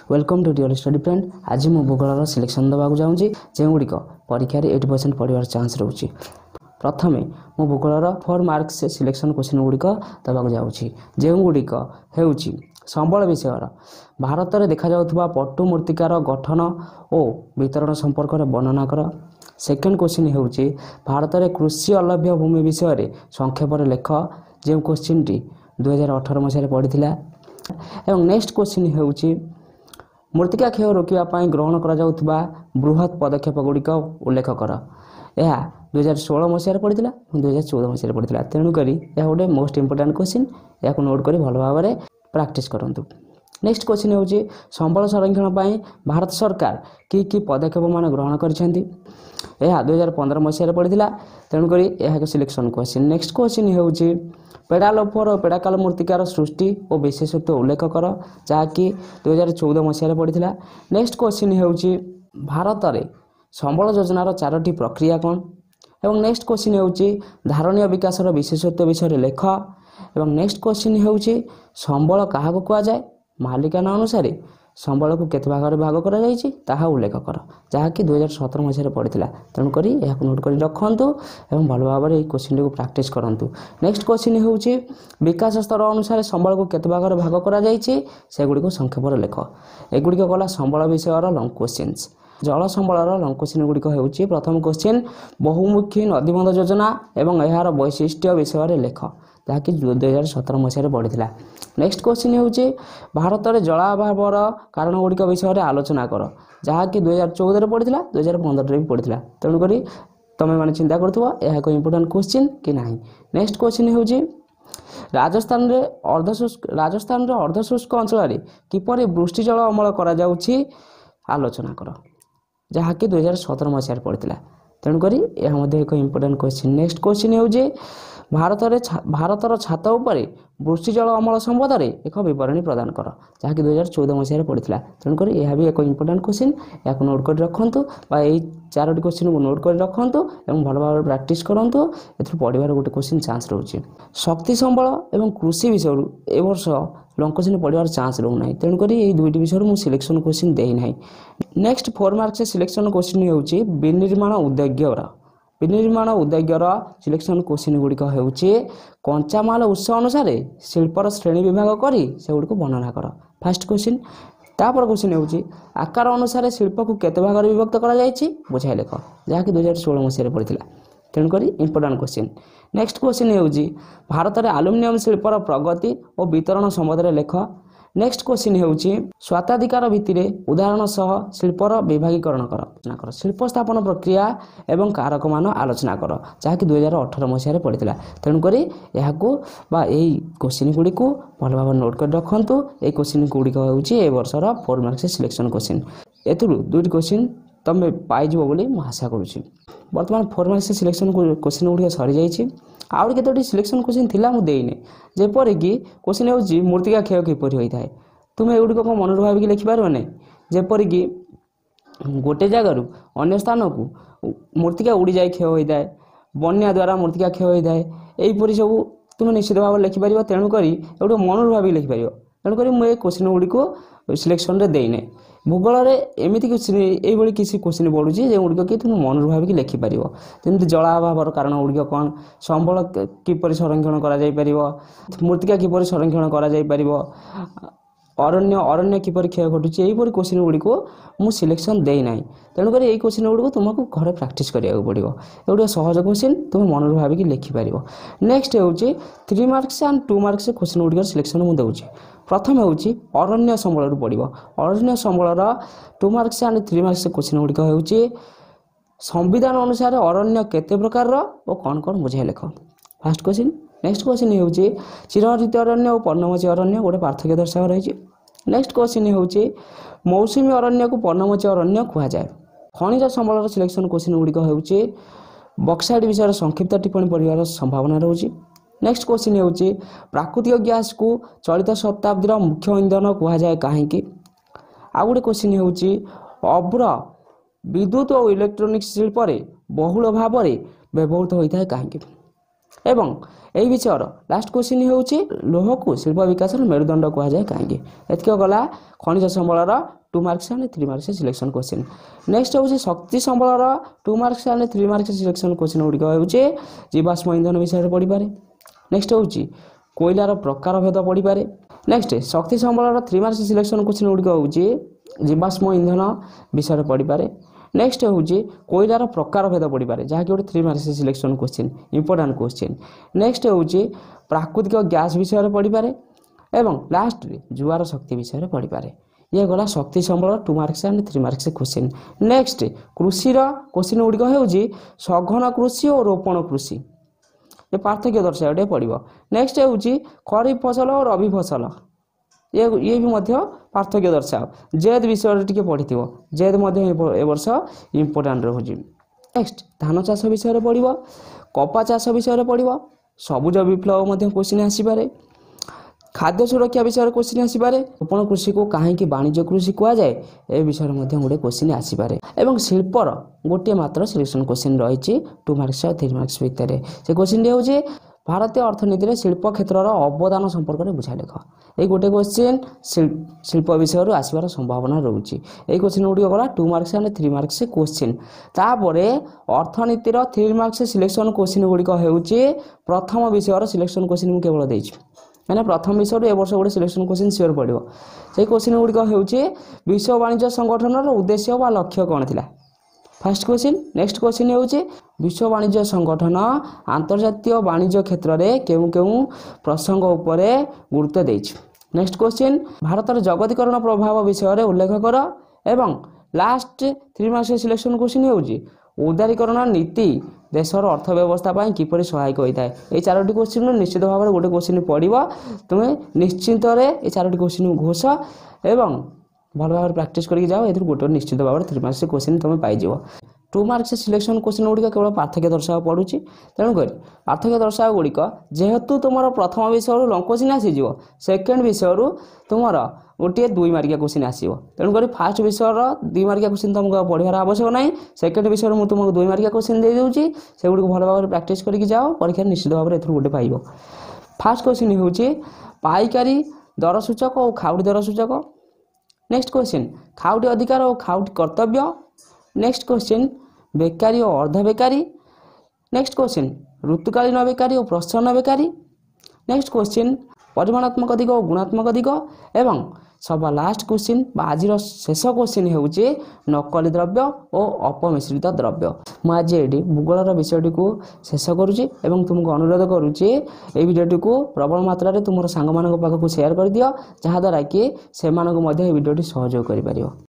Welcome to dear study friend. आज मु भूगोल सिलेक्शन देवाक जाऊँगी जो गुड़िक परीक्षा 80% पढ़ार चान्स रोचे। प्रथमे मु भूगोल 4 मार्क्स सिलेक्शन क्वेश्चन गुड़िक देवाक जाऊँगी जो गुड़िक हो संबल विषय भारत में देखा जाउथुबा पट्टु मूर्तिकार गठन और वितरण संपर्क में वर्णना कर। सेकेंड क्वेश्चन हो भारत में कृषि अलभ्य भूमि विषय संक्षेप लेख जो क्वेश्चन टी 2018 मसीह पढ़ी। एवं नेक्स्ट क्वेश्चन हो मृत्तिका क्षय रोकने ग्रहण करा बृहत पदक्षेप गुड़िक उल्लेख कर। यह 2016 मसीह पड़ी 2014 मसीह पड़ी। तेणुक यह गोटे मोस्ट इंपोर्टाट क्वेश्चन, या नोट कर भल भाव में प्रैक्टिस करूँ। नेक्स्ट क्वेश्चन हो संबल संरक्षण पर भारत सरकार कि पदक्षेप मान ग्रहण कर 2015 मसीह पड़ी। तेणुक यह एक सिलेक्शन क्वेश्चन। नेक्स्ट क्वेश्चन हो पेड़ालोफर और पेड़ाकाल मूर्तिकार सृष्टि और विशेषत्व उल्लेख कर जहाँकि 2014 मसीह पड़ी। नेक्स्ट क्वेश्चन हो भारत में संबल योजनार 4टी प्रक्रिया कौन। एवं नेक्स्ट क्वेश्चन हो धारणीय विकासर विशेषत्व विषय लेख। एवं नेक्स्ट क्वेश्चन हो संबल क्या कहुए मालिकाना अनुसार संबल को केते भाग भाग करा उल्लेख कर जहाँकि 2017 मसीह पड़ी। तेणुक यह नोट कर रखु और भल भाव में क्वेश्चन को प्रैक्टिस करूँ। नेक्स्ट क्वेश्चन हो विकास स्तर अनुसार संबल को केते भाग भाग कर संक्षेप लेख। एगुड़िक गला संबल विषय लंग क्वेश्चन। जल संबलर लंग क्वेश्चन गुड़िक हो प्रथम क्वेश्चन बहुमुखी नदीबंध योजना एवं यार वैशिष्ट्य विषय लेख जहाँकि 2017 मसीह पड़ी। नेक्स्ट क्वेश्चन हो भारत में जलाभावर कारण गुड़िक विषय आलोचना कर जहाँकि 2014 पड़ी 2015 भी पड़ी। तेणुक तुम्हें मैंने चिंता करुव यह एक इंपोर्टाट क्वेश्चन कि ना। नेक्स्ट क्वेश्चन हो राजस्थान अर्धशुष्क अंचल किपर वृष्टि जल अमल कर आलोचना कर जहाँकि 2017 मसीह पड़ी। तेणुक यह एक इंपोर्टाट क्वेश्चन। नेक्स्ट क्वेश्चन हो भारतर छात उपर वृष्टि जल अमल संबंध में एक बरणी प्रदान कर जहाँकि 2014 मसीह पड़ी। तेणुक यह भी एक इंपोर्टाट क्वेश्चन, या नोट कर रखु यही 4टी क्वेश्चन को नोट कर रखु और भल भाव प्रैक्टिस करूँ। ए पढ़ार गोटे क्वेश्चन चान्स रोचे। शक्ति संबल और कृषि विषय ए वर्ष लंग क्वेश्चन पढ़ार चान्स रोना। तेणुक ये दुईटी विषय मुझे सिलेक्शन क्वेश्चन देना। नेक्स्ट 4 मार्क्स सिलेक्शन क्वेश्चन हो विनिर्माण उद्योगर सिलेक्शन क्वेश्चन गुड़िक हो कंचामाल उत्स अनुसार शिल्पर श्रेणी विभाग कर से गुड़ वर्णना कर। Fast question. तापर क्वेश्चन हो आकार अनुसार शिल्प को केते भाग विभक्त कर बुझाई लेख जहाँकि 2016 मसीह पड़ी। तेणुक इंपोर्टाट क्वेश्चन। नेक्स्ट क्वेश्चन हो भारत में आलुमिनियम शिल्पर प्रगति और वितरण संबंध में लेख। नेक्स्ट क्वेश्चन हो स्वाताधिकार भित्ति उदाहरण सह शिल्पर विभागीकरण कर शिल्प स्थापन प्रक्रिया एवं कारक मान आलोचना कर जहाँकि 2018 मसीह पड़ी। तेणुक यह क्वेश्चन गुड़ी को भल भाव नोट कर रखु। ये क्वेश्चन गुड़िक हो वर्षर 4 मार्क्स सिलेक्शन क्वेश्चन। एथुरु दुईटी क्वेश्चन तुम पाइज बोली आशा करुँची। बर्तमान 4 मार्क्स सिलेक्शन क्वेश्चन गुड़िक सरी जाइए। आउट केतोटी सिलेक्शन क्वेश्चन थिला मु देइने जेपरि कि क्वेश्चन हो मृत्तिका क्षय किपरि होइथाय तुम एगुड़ी को मन भाविक लिखिपार ना। जेपरि कि गोटे जगार अन्य स्थान को मृत्तिका उड़ी जाए क्षय होता है, बन्या द्वारा मृत्तिका क्षय होता है, यहीपरि सब तुम निश्चित भाव लिखिपार। तेणुक गोटे मन भाविक लिखिपार। तेणुक मुझे क्वेश्चन गुड़ी को सिलेक्शन रे देने। भूगोल एमती किसी क्वेश्चन पड़ुची जो गुड़िक कि तुम मन भाविक लिखिपार। जमी जलाभावर कारण गुड़िक कौन, संबल किपर संरक्षण कर मृत्तिका किपर संरक्षण कर अरण्य किपर क्षय घटुची यहीपरि क्वेश्चन गुड़ी को मु सिलेक्शन देना। तेणुक यही क्वेश्चन गुड़ी को तुमको घर प्रैक्टिस करा पड़ो। गोटे सहज क्वेश्चन तुम मन भाविक लिखिपार। नेक्स्ट हो 3 मार्क्स एंड 2 मार्क्स क्वेश्चन गुड़िक सिलेक्शन मुझे दूसरी। प्रथम हो अरण्य संबल पड़ो। अरण्य संबलर 2 मार्क्स एंड 3 मार्क्स क्वेश्चन गुड़िक हो संविधान अनुसार अरण्य केते प्रकार और कौन कौन बुझाई लेख। Fast question. नेक्स्ट क्वेश्चन हो चिरहरित अरण्य और पर्णमोची अरण्य गोटे पार्थक्य दर्शाव रही। नेक्स्ट क्वेश्चन हो मौसुमी अरण्य को पर्णमोची अरण्य कहुए। खनिज संबलर सिलेक्शन क्वेश्चन गुड़िक हो बक्साइट विषय संक्षिप्त टिप्पणी पढ़ार संभावना रोचे। नेक्स्ट क्वेश्चन हो प्राकृतिक गैस को चलित शताब्दी मुख्य इंधन कहुए कहीं। आउ गोटे क्वेश्चन हो अभ्र विद्युत और इलेक्ट्रोनिक्स शिल्प बहुल भाव में व्यवहृत होता है कहीं। ଏବଂ ଏହି ବିଷୟର ଲାଷ୍ଟ କ୍ୱେଶ୍ଚିନ୍ ହେଉଛି ଲୌହକୁ ଶିଳ୍ପ ବିକାଶର ମେରୁଦଣ୍ଡ କୁହାଯାଏ କାହିଁକି। ଏତିକ ଗଲା ଖଣିଜ ସମ୍ବଳର 2 marks and 3 marks selection question. Next ହେଉଛି ଶକ୍ତି ସମ୍ବଳର 2 marks and 3 marks selection question ଗୁଡ଼ିକ ହେଉଛି ଜୀବାଶ୍ମ ଇନ୍ଧନ ବିଷୟରେ ପଡ଼ିପାରେ। ନେକ୍ସଟ ହେଉଛି କୋଇଲାର ପ୍ରକାର ଭେଦ ପଡ଼ିପାରେ। ନେକ୍ସଟ ଶକ୍ତି ସମ୍ବଳର 3 ମାର୍କସ୍ ସିଲେକ୍ସନ୍ କ୍ୱେଶ୍ଚିନ୍ ଗୁଡ଼ିକ ହେଉଛି ଜୀବାଶ୍ମ ଇନ୍ଧନ ବିଷୟରେ ପଡ଼ିପାରେ। ନେକ୍ସଟ ହେଉଛି କୋଇଲାର ପ୍ରକାର ଭେଦ ପଡ଼ିପାରେ ଯାହାକି ଗୋଟେ 3 marks selection question important question. Next ହେଉଛି ପ୍ରାକୃତିକ ଗ୍ୟାସ୍ ବିଷୟରେ ପଡ଼ିପାରେ ଏବଂ ଲାଷ୍ଟରେ ଜୁଆର ଶକ୍ତି ବିଷୟରେ ପଡ଼ିପାରେ। ଇଏ ଗଲା ଶକ୍ତି ସମ୍ବଳ 2 marks and 3 marks question. Next କୃଷିର କ୍ୱେଶ୍ଚିନ୍ ଗୁଡ଼ିକ ହେଉଛି ସଘନ କୃଷି ଓ ରୋପଣ କୃଷି ଏ ପାର୍ଥକ୍ୟ ଦର୍ଶାଇବା ଟିକେ ପଡ଼ିବ। ନେକ୍ସଟ ହେଉଛି ଖରିଫ ଫସଲ ଓ ରବି ଫସଲ ଇଏ ବି ମଧ୍ୟ ପାର୍ଥକ୍ୟ ଦର୍ଶାଅ। ଜେଦ୍ ବିଷୟରେ ଟିକେ ପଢ଼ିଥିବ, ଜେଦ୍ ମଧ୍ୟ ଏ ବର୍ଷ ଇମ୍ପୋର୍ଟାଣ୍ଟ ରହୁଛି। ନେକ୍ସଟ ଧାନ ଚାଷ ବିଷୟରେ ପଡ଼ିବ, କପା ଚାଷ ବିଷୟରେ ପଡ଼ିବ, ସବୁଜ ବିପ୍ଳବ ମଧ୍ୟ କ୍ୱେଶ୍ଚିନ୍ ଆସିପାରେ, ଖାଦ୍ୟ ସୁରକ୍ଷା ବିଷୟରେ କ୍ୱେଶ୍ଚିନ୍ ଆସିପାରେ, ରୋପଣ କୃଷିକୁ କାହିଁକି ବାଣିଜ୍ୟ କୃଷି କୁହାଯାଏ ଏ ବିଷୟରେ ମଧ୍ୟ ଗୋଟେ କ୍ୱେଶ୍ଚିନ୍ ଆସିପାରେ ଏବଂ ଶିଳ୍ପର ଗୋଟିଏ ମାତ୍ର ସିଲେକ୍ସନ୍ କ୍ୱେଶ୍ଚିନ୍ ରହିଛି 2 ମାର୍କସ୍ ଆଉ 3 ମାର୍କସ୍ ଭିତରେ। ସେ କ୍ୱେଶ୍ଚିନ୍ଟି ହେଉଛି ଭାରତୀୟ ଅର୍ଥନୀତିରେ ଶିଳ୍ପ କ୍ଷେତ୍ରର ଅବଦାନ ସମ୍ପର୍କରେ ବୁଝାଇ ଲେଖ। এই ଗୋଟେ କ୍ୱେଶ୍ଚିନ୍ ଶିଳ୍ପ ବିଷୟରୁ ଆସିବାର ସମ୍ଭାବନା ରହୁଛି। এই କ୍ୱେଶ୍ଚିନ୍ ଗୁଡ଼ିକ ଗଲା 2 ମାର୍କସ୍ ଆଣ୍ଡ 3 ମାର୍କସ୍ କ୍ୱେଶ୍ଚିନ୍। ତାପରେ ଅର୍ଥନୀତିର 3 ମାର୍କସ୍ ସିଲେକ୍ସନ୍ କ୍ୱେଶ୍ଚିନ୍ ଗୁଡ଼ିକ ହେଉଛି ପ୍ରଥମ ବିଷୟର ସିଲେକ୍ସନ୍ କ୍ୱେଶ୍ଚିନ୍ ମୁଁ କେବଳ ଦେଇଛି ମାନେ ପ୍ରଥମ ବିଷୟରୁ ଏ ବର୍ଷ ଗୋଟେ ସିଲେକ୍ସନ୍ କ୍ୱେଶ୍ଚିନ୍ ସିଓର ପଡ଼ିବ। ସେଇ କ୍ୱେଶ୍ଚିନ୍ ଗୁଡ଼ିକ ହେଉଛି ବିଶ୍ୱ ବାଣିଜ୍ୟ ସଂଗଠନର ଉଦ୍ଦେଶ୍ୟ ବା ଲକ୍ଷ୍ୟ କ'ଣ ଥିଲା ଫାର୍ଷ୍ଟ କ୍ୱେଶ୍ଚିନ୍। ନେକ୍ସଟ କ୍ୱେଶ୍ଚିନ୍ ହେଉଛି ବିଶ୍ୱ ବାଣିଜ୍ୟ ସଂଗଠନ ଆନ୍ତର୍ଜାତୀୟ ବାଣିଜ୍ୟ କ୍ଷେତ୍ରରେ କେଉଁ କେଉଁ ପ୍ରସଙ୍ଗ ଉପରେ ଗୁରୁତ୍ୱ ଦେଇଛି। ନେକ୍ସଟ କ୍ୱେଶ୍ଚିନ୍ ଭାରତର ଜଗତୀକରଣ ପ୍ରଭାବ ବିଷୟରେ ଉଲ୍ଲେଖ କର ଏବଂ ଲାଷ୍ଟ 3 ମାର୍କସ୍ ସିଲେକ୍ସନ୍ କ୍ୱେଶ୍ଚିନ୍ ହେଉଛି ଉଦାରୀକରଣ ନୀତି ଦେଶର ଅର୍ଥ ବ୍ୟବସ୍ଥା ପାଇଁ କିପରି ସହାୟକ ହୋଇଥାଏ। এই 4ଟି କ୍ୱେଶ୍ଚିନ୍ରୁ ନିଶ୍ଚିତ ଭାବରେ ଗୋଟେ କ୍ୱେଶ୍ଚିନ୍ ପଡ଼ିବ। ତୁମେ ନିଶ୍ଚିନ୍ତରେ এই 4ଟି କ୍ୱେଶ୍ଚିନ୍ ଘୋଷ ଏବଂ ଭଲ ଭାବରେ ପ୍ରାକ୍ଟିସ୍ କରିକି ଯାଅ। ଏଥିରୁ ଗୋଟେ ନିଶ୍ଚିତ ଭାବରେ 3 ମାର୍କସ୍ କ୍ୱେଶ୍ଚିନ୍ ତୁମେ ପାଇଯିବ। 2 ମାର୍କସ୍ ସିଲେକ୍ସନ୍ କ୍ୱେଶ୍ଚିନ୍ ଗୁଡ଼ିକ କେବଳ ପାର୍ଥକ୍ୟ ଦର୍ଶାଇବା ପଡ଼ୁଛି। ତେଣୁକରି ପାର୍ଥକ୍ୟ ଦର୍ଶାଇବା ଗୁଡ଼ିକ ଯେହେତୁ ତୁମର ପ୍ରଥମ ବିଷୟରୁ ଲଙ୍ଗ କ୍ୱେଶ୍ଚିନ୍ ଆସିଯିବ ସେକେଣ୍ଡ ବିଷୟରୁ ତୁମର ଗୋଟିଏ 2 ମାର୍କିଆ କ୍ୱେଶ୍ଚିନ୍ ଆସିବ। ତେଣୁକରି ଫାର୍ଷ୍ଟ ବିଷୟର 2 ମାର୍କିଆ କ୍ୱେଶ୍ଚିନ୍ ତୁମକୁ ପଢ଼ିବାର ଆବଶ୍ୟକ ନାହିଁ। ସେକେଣ୍ଡ ବିଷୟରୁ ମୁଁ ତୁମକୁ 2 ମାର୍କିଆ କ୍ୱେଶ୍ଚିନ୍ ଦେଇଦେଉଛି। ସେଗୁଡ଼ିକୁ ଭଲ ଭାବରେ ପ୍ରାକ୍ଟିସ୍ କରିକି ଯାଅ, ପରୀକ୍ଷାରେ ନିଶ୍ଚିତ ଭାବରେ ଏଥିରୁ ଗୋଟେ ପାଇବ। ଫାର୍ଷ୍ଟ କ୍ୱେଶ୍ଚିନ୍ ହେଉଛି ପାଇକାରୀ ଦର ସୂଚକ ଓ ଖାଉଟି ଦର ସୂଚକ। ନେକ୍ସଟ କ୍ୱେଶ୍ଚିନ୍ ଖାଉଟି ଅଧିକାର ଓ ଖାଉଟି କର୍ତ୍ତବ୍ୟ। ନେକ୍ସଟ କ୍ୱେଶ୍ଚିନ୍ ବେକାରୀ ଓ ଅର୍ଦ୍ଧ ବେକାରୀ। ନେକ୍ସଟ କ୍ୱେଶ୍ଚିନ୍ ଋତୁକାଳୀନ ବେକାରୀ ଓ ପ୍ରଚ୍ଛନ୍ନ ବେକାରୀ। ନେକ୍ସଟ କ୍ୱେଶ୍ଚିନ୍ ପରିମାଣାତ୍ମକ ଦିଗ ଓ ଗୁଣାତ୍ମକ ଦିଗ ଏବଂ ସବା ଲାଷ୍ଟ କ୍ୱେଶ୍ଚିନ୍ ବା ଆଜିର ଶେଷ କ୍ୱେଶ୍ଚିନ୍ ହେଉଛି ନକଲି ଦ୍ରବ୍ୟ ଓ ଅପମିଶ୍ରିତ ଦ୍ରବ୍ୟ। ମୁଁ ଆଜି ଏଠି ଭୂଗୋଳର ବିଷୟଟିକୁ ଶେଷ କରୁଛି ଏବଂ ତୁମକୁ ଅନୁରୋଧ କରୁଛି ଏହି ଭିଡ଼ିଓଟିକୁ ପ୍ରବଳ ମାତ୍ରାରେ ତୁମର ସାଙ୍ଗମାନଙ୍କ ପାଖକୁ ସେୟାର କରିଦିଅ ଯାହାଦ୍ୱାରା କି ସେମାନଙ୍କୁ ମଧ୍ୟ ଏହି ଭିଡ଼ିଓଟି ସହଯୋଗ କରିପାରିବ।